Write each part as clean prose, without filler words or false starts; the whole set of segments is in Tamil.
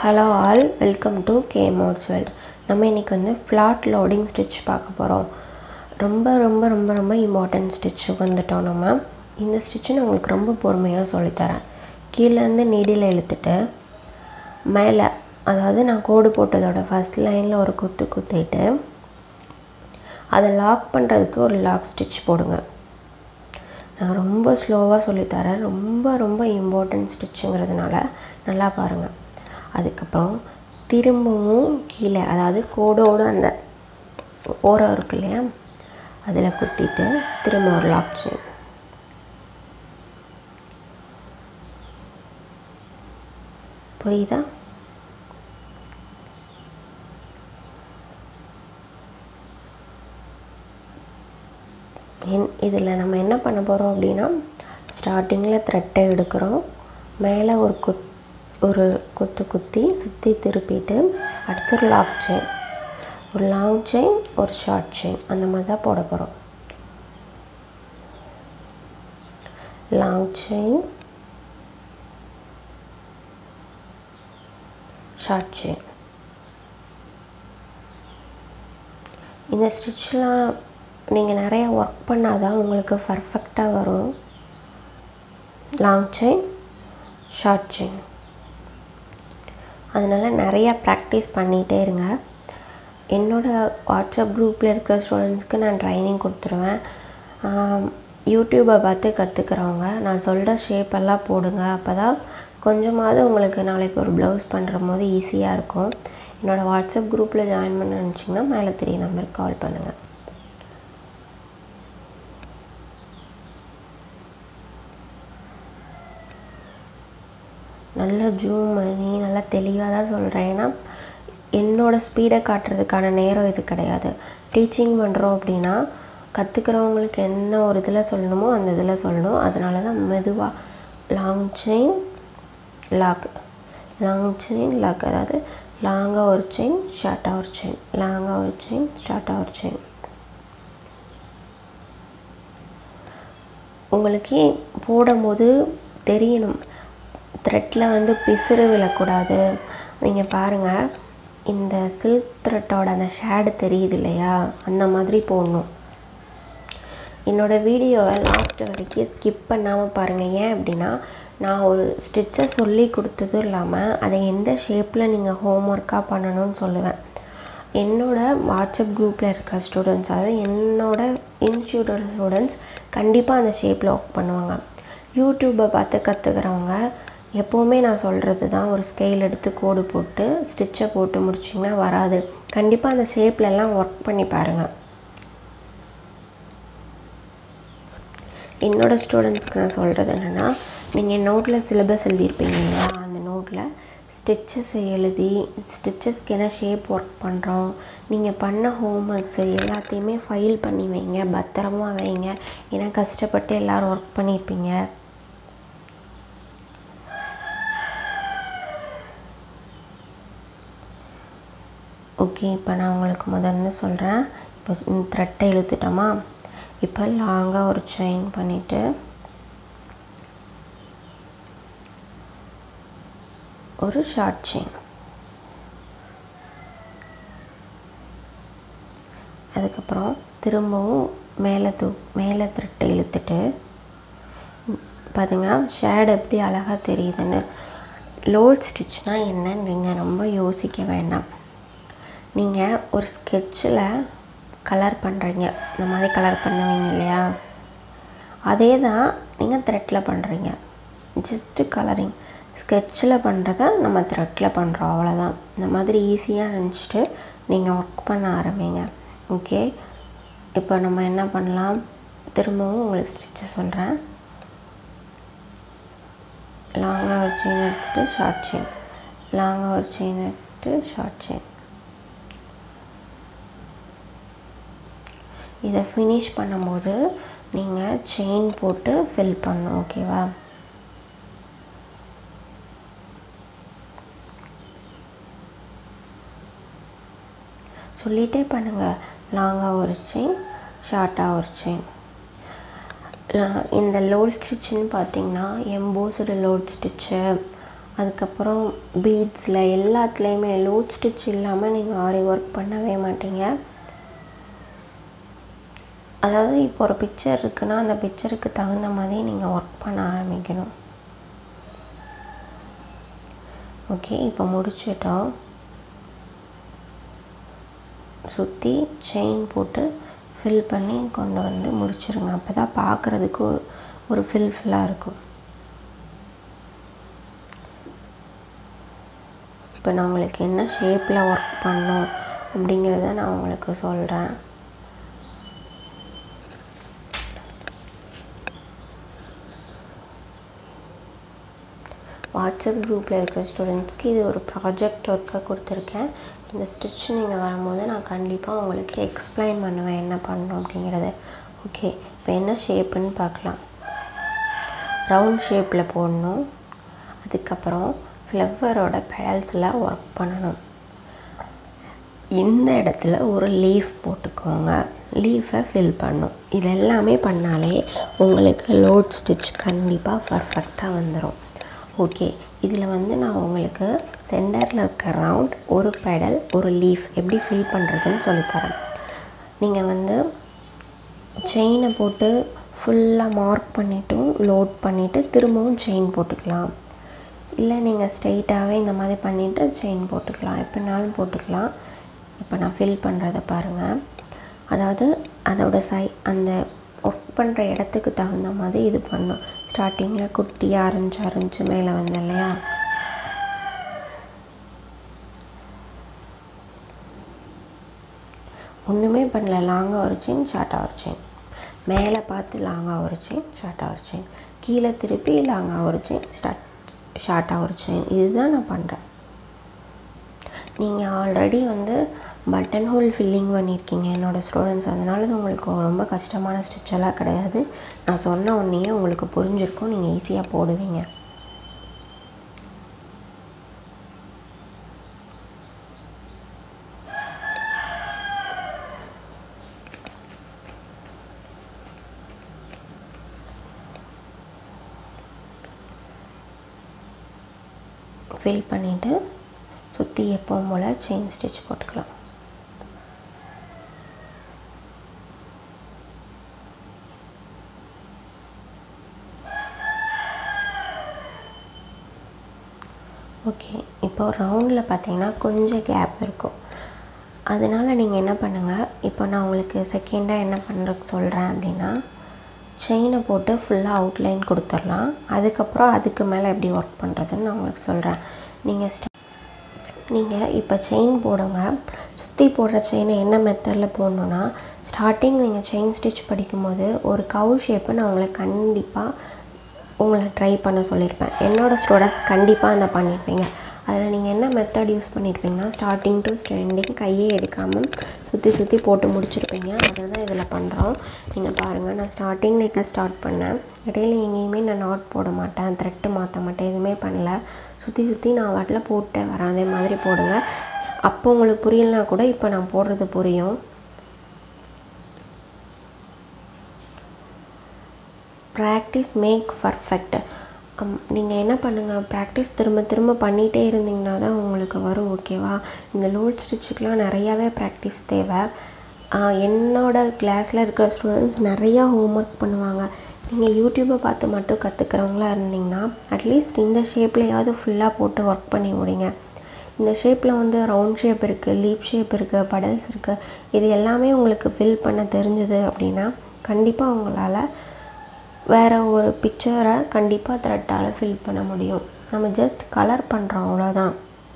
Hello all, welcome to K Modes World. நம்ம இன்னைக்கு வந்து flat loading stitch பார்க்க போறோம். ரொம்ப இம்பார்ட்டன்ட் ஸ்டிட்ச்க்கு வந்துட்டோம் நம்ம. இந்த ஸ்டிட்ச் நான் உங்களுக்கு ரொம்ப பொறுமையா சொல்லி தரேன். கீழ இருந்து நீடில இழுத்துட்டு மேல அதாவது நான் கோடு போட்டதோட ஃபர்ஸ்ட் லைன்ல ஒரு குத்து குத்திட்டு அதை லாக் பண்றதுக்கு ஒரு லாக் ஸ்டிட்ச் போடுங்க. நான் ரொம்ப ஸ்லோவா சொல்லி தரேன். ரொம்ப இம்பார்ட்டன்ட் ஸ்டிட்ச்ங்கிறதுனால நல்லா பாருங்க. அதுக்கப்புறம் திரும்பவும் கீழே அதாவது கோடோட அந்த ஓரம் இருக்கு இல்லையா அதில் குத்திட்டு திரும்ப ஒரு லாக் செயின். புரியுதா? இதில் நம்ம என்ன பண்ண போகிறோம் அப்படின்னா ஸ்டார்டிங்கில் த்ரெட்டை எடுக்கிறோம், மேலே ஒரு குத்து குத்தி சுற்றி திருப்பிட்டு அடுத்து ஒரு லாக் செயின், ஒரு லாங் செயின், ஒரு ஷார்ட் செயின், அந்த மாதிரி தான் போட போகிறோம். Long chain, short chain. இந்த ஸ்டிட்ச்லாம் நீங்கள் நிறைய ஒர்க் பண்ணாதான் உங்களுக்கு பர்ஃபெக்டாக வரும். Long chain, short chain. அதனால் நிறையா ப்ராக்டிஸ் பண்ணிகிட்டே இருங்க. என்னோடய வாட்ஸ்அப் குரூப்பில் இருக்கிற ஸ்டூடெண்ட்ஸ்க்கு நான் ட்ரைனிங் கொடுத்துருவேன். யூடியூப்பை பார்த்து கற்றுக்கிறவங்க நான் சொல்கிற ஷேப்பெல்லாம் போடுங்க. அப்போ தான் கொஞ்சமாவது உங்களுக்கு நாளைக்கு ஒரு ப்ளவுஸ் பண்ணுற போது ஈஸியாக இருக்கும். என்னோடய வாட்ஸ்அப் குரூப்பில் ஜாயின் பண்ண நினச்சிங்கன்னா மேலே 3 நம்பருக்கு கால் பண்ணுங்கள். நல்லா ஜூம் பண்ணி நல்லா தெளிவாக தான் சொல்கிறேன். ஏன்னா என்னோடய ஸ்பீடை காட்டுறதுக்கான நேரம் இது கிடையாது. டீச்சிங் பண்ணுறோம் அப்படின்னா கற்றுக்கிறவங்களுக்கு என்ன ஒரு இதில் சொல்லணுமோ அந்த இதில் சொல்லணும். அதனால தான் மெதுவாக long chain lock, long chain lock, அதாவது லாங்காக ஒரு செயின், ஷார்ட்டாக ஒரு செயின், லாங்காக ஒரு செயின், ஷார்ட்டாக ஒரு செயின். உங்களுக்கு போடும்போது தெரியணும், த்ரெட்டில் வந்து பிசுறு விழக்கூடாது. நீங்கள் பாருங்கள், இந்த சில்க் த்ரெட்டோட அந்த ஷேடு தெரியுது இல்லையா, அந்த மாதிரி போடணும். என்னோடய வீடியோவை லாஸ்ட் வரைக்கும் ஸ்கிப் பண்ணாமல் பாருங்கள். ஏன் அப்படின்னா நான் ஒரு ஸ்டிச்சை சொல்லி கொடுத்ததும் இல்லாமல் அதை எந்த ஷேப்பில் நீங்கள் ஹோம்ஒர்க்காக பண்ணணும்னு சொல்லுவேன். என்னோடய வாட்ஸ்அப் குரூப்பில் இருக்கிற ஸ்டூடெண்ட்ஸ், அதாவது என்னோடய இன்ஸ்டியூட்டோட ஸ்டூடெண்ட்ஸ் கண்டிப்பாக அந்த ஷேப்பில் ஒர்க் பண்ணுவாங்க. யூடியூப்பை பார்த்து கற்றுக்கிறவங்க எப்போவுமே நான் சொல்கிறது தான், ஒரு ஸ்கேல் எடுத்து கோடு போட்டு ஸ்டிச்சை போட்டு முடிச்சிங்கன்னா வராது. கண்டிப்பாக அந்த ஷேப்லலாம் ஒர்க் பண்ணி பாருங்கள். என்னோடய ஸ்டூடெண்ட்ஸ்க்கு நான் சொல்கிறது என்னென்னா, நீங்கள் நோட்டில் சிலபஸ் எழுதியிருப்பீங்க இல்லையா, அந்த நோட்டில் ஸ்டிச்சஸை எழுதி ஸ்டிச்சஸ்க்கு என்ன ஷேப் ஒர்க் பண்ணுறோம், நீங்கள் பண்ண ஹோம்ஒர்க்ஸு எல்லாத்தையுமே ஃபைல் பண்ணி வைங்க, பத்திரமா வைங்க. ஏன்னா கஷ்டப்பட்டு எல்லோரும் ஒர்க் பண்ணியிருப்பீங்க. ஓகே, இப்போ நான் உங்களுக்கு முதல்ல சொல்கிறேன். இப்போ த்ரெட்டை இழுத்துட்டோமா, இப்போ லாங்காக ஒரு செயின் பண்ணிவிட்டு ஒரு ஷார்ட் செயின், அதுக்கப்புறம் திரும்பவும் மேலே த்ரெட்டை இழுத்துட்டு பாருங்க ஷேடு எப்படி அழகாக தெரியுதுன்னு. லோட் ஸ்டிச்னால் என்னன்னு நீங்கள் ரொம்ப யோசிக்க வேண்டாம். நீங்கள் ஒரு ஸ்கெட்சில் கலர் பண்ணுறீங்க, இந்த மாதிரி கலர் பண்ணுவீங்க இல்லையா, அதே தான் நீங்கள் த்ரெட்டில் பண்ணுறீங்க. Just colouring. ஸ்கெட்சில் பண்ணுறத நம்ம த்ரெட்டில் பண்ணுறோம், அவ்வளோதான். இந்த மாதிரி ஈஸியாக நினச்சிட்டு நீங்கள் ஒர்க் பண்ண ஆரம்பிங்க. ஓகே, இப்போ நம்ம என்ன பண்ணலாம், திரும்பவும் உங்களுக்கு ஸ்டிச்சை சொல்கிறேன். லாங்காக ஒரு செயின் எடுத்துகிட்டு ஷார்ட் செயின், லாங்காக ஒரு செயின் எடுத்துகிட்டு ஷார்ட் செயின். இதை ஃபினிஷ் பண்ணும்போது நீங்கள் செயின் போட்டு ஃபில் பண்ணணும். ஓகேவா? சொல்லிகிட்டே பண்ணுங்கள். லாங்காக ஒரு செயின், ஷார்ட்டாக ஒரு செயின். இந்த லோட் ஸ்டிச்சுன்னு பார்த்திங்கன்னா எம்போஸ்டு லோட் ஸ்டிச்சு, அதுக்கப்புறம் பீட்ஸில் எல்லாத்துலேயுமே லூட் ஸ்டிச் இல்லாமல் நீங்கள் ஆரி ஒர்க் பண்ணவே மாட்டீங்க. அதாவது இப்போ ஒரு பிக்சர் இருக்குன்னா அந்த பிக்சருக்கு தகுந்த மாதிரி நீங்கள் ஒர்க் பண்ண ஆரம்பிக்கணும். ஓகே, இப்போ முடிச்சிட்டோம். சுற்றி செயின் போட்டு ஃபில் பண்ணி கொண்டு வந்து முடிச்சிருங்க. அப்போ தான் பார்க்குறதுக்கு ஒரு ஃபில்லாக இருக்கும். இப்போ நான் உங்களுக்கு என்ன ஷேப்பில் ஒர்க் பண்ணணும் அப்படிங்கிறத நான் உங்களுக்கு சொல்கிறேன். வாட்ஸ்அப் குரூப்பில் இருக்கிற ஸ்டூடெண்ட்ஸ்க்கு இது ஒரு ப்ராஜெக்ட் ஒர்க்காக கொடுத்துருக்கேன். இந்த ஸ்டிச் நீங்கள் வரும்போது நான் கண்டிப்பாக உங்களுக்கு எக்ஸ்பிளைன் பண்ணுவேன் என்ன பண்ணணும் அப்படிங்கிறது. ஓகே, இப்போ என்ன ஷேப்புன்னு பார்க்கலாம். ரவுண்ட் ஷேப்பில் போடணும். அதுக்கப்புறம் ஃப்ளவரோட பெடல்ஸில் ஒர்க் பண்ணணும். இந்த இடத்துல ஒரு லீஃப் போட்டுக்கோங்க. லீஃபை ஃபில் பண்ணும். இது எல்லாமே பண்ணாலே உங்களுக்கு லோட் ஸ்டிச் கண்டிப்பாக பர்ஃபெக்டாக வந்துடும். ஓகே, இதில் வந்து நான் உங்களுக்கு சென்டரில் இருக்க ரவுண்ட், ஒரு பெடல், ஒரு லீஃப் எப்படி ஃபில் பண்ணுறதுன்னு சொல்லித்தரேன். நீங்கள் வந்து செயினை போட்டு ஃபுல்லாக மார்க் பண்ணிவிட்டும் லோட் பண்ணிவிட்டு திரும்பவும் செயின் போட்டுக்கலாம். இல்லை நீங்கள் ஸ்ட்ரெயிட்டாகவே இந்த மாதிரி பண்ணிவிட்டு செயின் போட்டுக்கலாம். எப்படினாலும் போட்டுக்கலாம். இப்போ நான் ஃபில் பண்ணுறதை பாருங்கள். அதாவது அதோட அந்த ஒர்க் பண்ணுற இடத்துக்கு தகுந்த மாதிரி இது பண்ணும். ஸ்டார்டிங்கில் குட்டியாக ஆரம்பிச்சு மேலே வந்து இல்லையா, ஒன்றுமே பண்ணல. லாங்காக ஒரு செயின், ஷார்ட்டாக ஒரு செயின், மேலே பார்த்து லாங்காக ஒரு செயின், ஷார்ட்டாக ஒரு செயின், கீழே திருப்பி லாங்காக ஒரு செயின், ஷார்ட்டாக ஒரு செயின். இதுதான் நான் பண்ணுறேன். நீங்கள் ஆல்ரெடி வந்து பட்டன் ஹோல் ஃபில்லிங் பண்ணியிருக்கீங்க என்னோடய ஸ்டூடெண்ட்ஸ். அதனால அது உங்களுக்கு ரொம்ப கஷ்டமான ஸ்டிச்செல்லாம் கிடையாது. நான் சொன்ன உடனே உங்களுக்கு புரிஞ்சிருக்கும், நீங்கள் ஈஸியாக போடுவீங்க. ஃபில் பண்ணிவிட்டு சுற்றி எப்பவும் போல் செயின் ஸ்டிச் போட்டுக்கலாம். ஓகே, இப்போ ரவுண்டில் பார்த்தீங்கன்னா கொஞ்சம் கேப் இருக்கும். அதனால் நீங்கள் என்ன பண்ணுங்கள், இப்போ நான் உங்களுக்கு செகண்டாக என்ன பண்ணுறதுக்கு சொல்கிறேன் அப்படின்னா, செயினை போட்டு ஃபுல்லாக அவுட்லைன் கொடுத்துடலாம். அதுக்கப்புறம் அதுக்கு மேலே எப்படி ஒர்க் பண்ணுறதுன்னு நான் உங்களுக்கு சொல்கிறேன். நீங்கள் இப்போ செயின் போடுங்க. சுற்றி போடுற செயினை என்ன மெத்தடில் போடணுன்னா, ஸ்டார்டிங் நீங்கள் செயின் ஸ்டிச் படிக்கும்போது ஒரு கவு ஷேப்பை நான் உங்களுக்கு கண்டிப்பாக உங்களை ட்ரை பண்ண சொல்லியிருப்பேன். என்னோடய ஸ்டூடெண்ட்ஸ் கண்டிப்பாக அதை பண்ணியிருப்பீங்க. அதில் நீங்கள் என்ன மெத்தட் யூஸ் பண்ணியிருப்பீங்கன்னா, ஸ்டார்டிங் டு ஸ்டாண்டிங் கையே எடுக்காமல் சுற்றி போட்டு முடிச்சிருப்பீங்க. அதை தான் இதில் பண்ணுறோம். நீங்கள் பாருங்கள், நான் ஸ்டார்டிங்கில் ஸ்டார்ட் பண்ணேன். இடையில எங்கேயுமே நான் நாட் போட மாட்டேன், த்ரெட்டு மாற்ற மாட்டேன், எதுவுமே பண்ணல. சுற்றி நான் வாட்டில் போட்டேன் வரேன். அதே மாதிரி போடுங்க. அப்போ உங்களுக்கு புரியலனா கூட இப்போ நான் போடுறது புரியும். Practice make perfect. நீங்கள் என்ன பண்ணுங்கள், ப்ராக்டிஸ் திரும்ப பண்ணிகிட்டே இருந்தீங்கன்னா தான் உங்களுக்கு வரும். ஓகேவா? இந்த லோட் ஸ்டிச்சுக்கெலாம் நிறையாவே ப்ராக்டிஸ் தேவை. என்னோடய கிளாஸில் இருக்கிற ஸ்டூடெண்ட்ஸ் நிறையா ஹோம் ஒர்க் பண்ணுவாங்க. நீங்கள் யூடியூப்பை பார்த்து மட்டும் கற்றுக்கிறவங்களா இருந்தீங்கன்னா அட்லீஸ்ட் இந்த ஷேப்லையாவது ஃபுல்லாக போட்டு ஒர்க் பண்ணி முடிங்க. இந்த ஷேப்பில் வந்து ரவுண்ட் ஷேப் இருக்குது, லீப் ஷேப் இருக்குது, படல்ஸ் இருக்குது. இது எல்லாமே உங்களுக்கு ஃபில் பண்ண தெரிஞ்சுது அப்படின்னா கண்டிப்பாக உங்களால் வேறு ஒரு பிக்சரை கண்டிப்பாக த்ரெட்டால் ஃபில் பண்ண முடியும். நம்ம ஜஸ்ட் கலர் பண்ணுறோம், அவ்வளோதான்.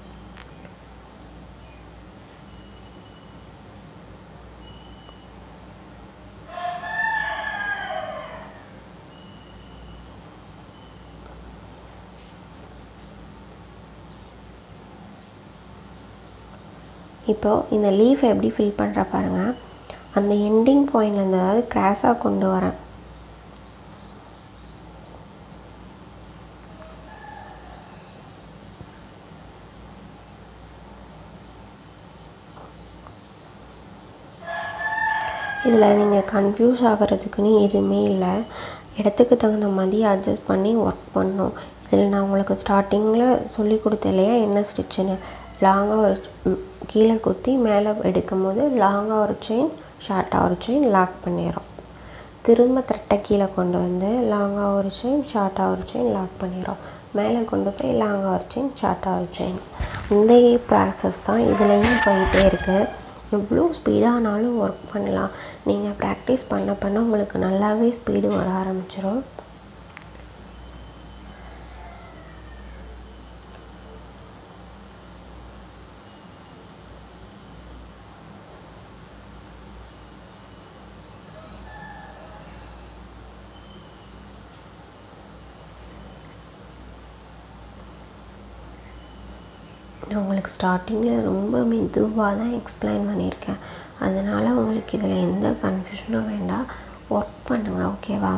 இப்போது இந்த லீஃபை எப்படி ஃபில் பண்ணுற பாருங்கள். அந்த எண்டிங் பாயிண்ட்லேருந்து அதாவது கிராஸாக கொண்டு வரேன். இதில் நீங்கள் கன்ஃபியூஸ் ஆகிறதுக்குன்னு எதுவுமே இல்லை. இடத்துக்கு தகுந்த மாதிரி அட்ஜஸ்ட் பண்ணி ஒர்க் பண்ணணும். இதில் நான் உங்களுக்கு ஸ்டார்டிங்கில் சொல்லி கொடுத்தேன் இல்லையா என்ன ஸ்டிச்சுன்னு, லாங்காக ஒரு கீழே குத்தி மேலே எடுக்கும் போது லாங்காக ஒரு செயின் ஷார்ட்டாக ஒரு செயின் லாக் பண்ணிடும். திரும்ப த்ரெட்டை கீழே கொண்டு வந்து லாங்காக ஒரு செயின் ஷார்ட்டாக ஒரு செயின் லாக் பண்ணிடும். மேலே கொண்டு போய் லாங்காக ஒரு செயின் ஷார்ட்டாக ஒரு செயின். இந்த ப்ராசஸ் தான் இதுலேயும் போயிட்டே இருக்குது. எவ்வளோ ஸ்பீடானாலும் ஒர்க் பண்ணலாம். நீங்கள் ப்ராக்டிஸ் பண்ண பண்ண உங்களுக்கு நல்லாவே ஸ்பீடு வர ஆரம்பிச்சிடும். நான் உங்களுக்கு ஸ்டார்டிங்கில் ரொம்ப மெதுவாக தான் எக்ஸ்பிளைன் பண்ணியிருக்கேன். அதனால் உங்களுக்கு இதில் எந்த கன்ஃபியூஷனும் வேண்டாம். ஒர்க் பண்ணுங்கள், ஓகேவா?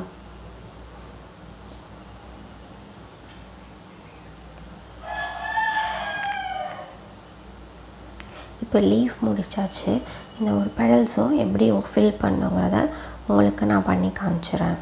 இப்போ லீஃப் முடிச்சாச்சு. இந்த ஒரு பெடல்ஸும் எப்படி ஃபில் பண்ணுங்கிறத உங்களுக்கு நான் பண்ணி காமிச்சிடுறேன்.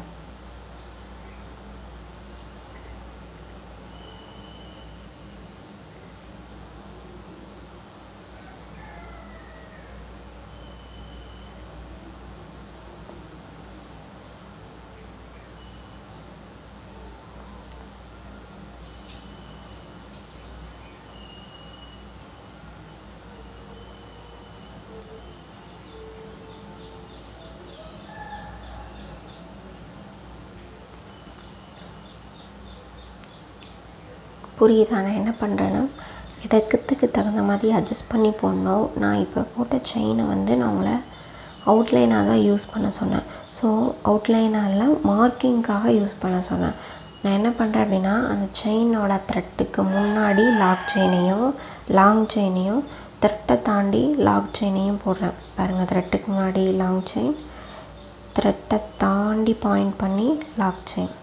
புரியுதா நான் என்ன பண்ணுறேன்னா, இடத்துக்கு தகுந்த மாதிரி அட்ஜஸ்ட் பண்ணி போடணும். நான் இப்போ போட்ட செயினை வந்து நான் உங்களை அவுட்லைனாக தான் யூஸ் பண்ண சொன்னேன். ஸோ அவுட்லைனாக மார்க்கிங்காக யூஸ் பண்ண சொன்னேன். நான் என்ன பண்ணுறேன் அப்படின்னா, அந்த செயினோட த்ரெட்டுக்கு முன்னாடி லாக் செயினையும் லாங் செயினையும் த்ரெட்டை தாண்டி லாக் செயினையும் போடுறேன். பாருங்கள், த்ரெட்டுக்கு முன்னாடி லாங் செயின், த்ரெட்டை தாண்டி பாயிண்ட் பண்ணி லாக் செயின்.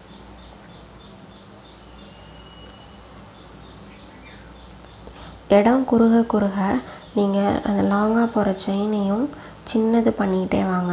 இடம் குறுக குறுக நீங்கள் அந்த லாங்காக போகிற செயினையும் சின்னது பண்ணிக்கிட்டே வாங்க.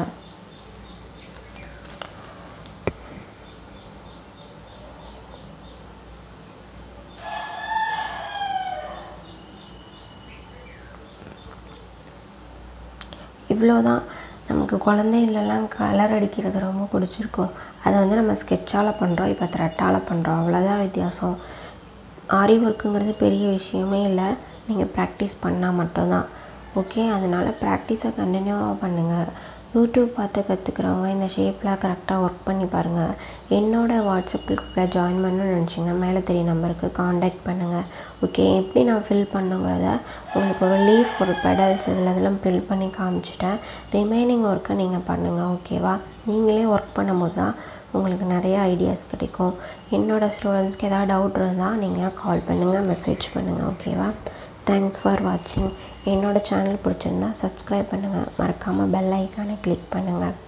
இவ்வளோதான். நமக்கு குழந்தைகளெல்லாம் கலர் அடிக்கிறது ரொம்ப பிடிச்சிருக்கும். அதை வந்து நம்ம ஸ்கெட்சால் பண்ணுறோம், இப்போ த்ரெட்டால் பண்ணுறோம், அவ்வளோதான் வித்தியாசம். ஆரி ஒர்க்குங்கிறது பெரிய விஷயமே இல்லை, நீங்கள் ப்ராக்டிஸ் பண்ணால் மட்டும்தான். ஓகே, அதனால் ப்ராக்டிஸை கண்டினியூவாக பண்ணுங்கள். யூடியூப் பார்த்து கற்றுக்கிறவங்க இந்த ஷேப்பில் கரெக்டாக ஒர்க் பண்ணி பாருங்கள். என்னோடய வாட்ஸ்அப் குரூப்பில் ஜாயின் பண்ணணும்னு நினச்சிங்கன்னா மேலே தெரிய நம்பருக்கு காண்டாக்ட் பண்ணுங்கள். ஓகே, எப்படி நான் ஃபில் பண்ணுங்கிறத உங்களுக்கு ஒரு லீஃப், ஒரு பெடல்ஸ் இதெல்லாம் ஃபில் பண்ணி காமிச்சிட்டேன். ரிமைனிங் ஒர்க்கை நீங்கள் பண்ணுங்கள், ஓகேவா? நீங்களே ஒர்க் பண்ணும்போது தான் உங்களுக்கு நிறைய ஐடியாஸ் கிடைக்கும். என்னோடய ஸ்டூடெண்ட்ஸ்க்கு ஏதாவது டவுட் இருந்தால் நீங்கள் கால் பண்ணுங்கள், மெசேஜ் பண்ணுங்கள், ஓகேவா? தேங்க்ஸ் ஃபார் வாட்சிங். என்னோடய சேனல் பிடிச்சிருந்தா சப்ஸ்கிரைப் பண்ணுங்கள், மறக்காமல் பெல் ஐக்கானை கிளிக் பண்ணுங்கள்.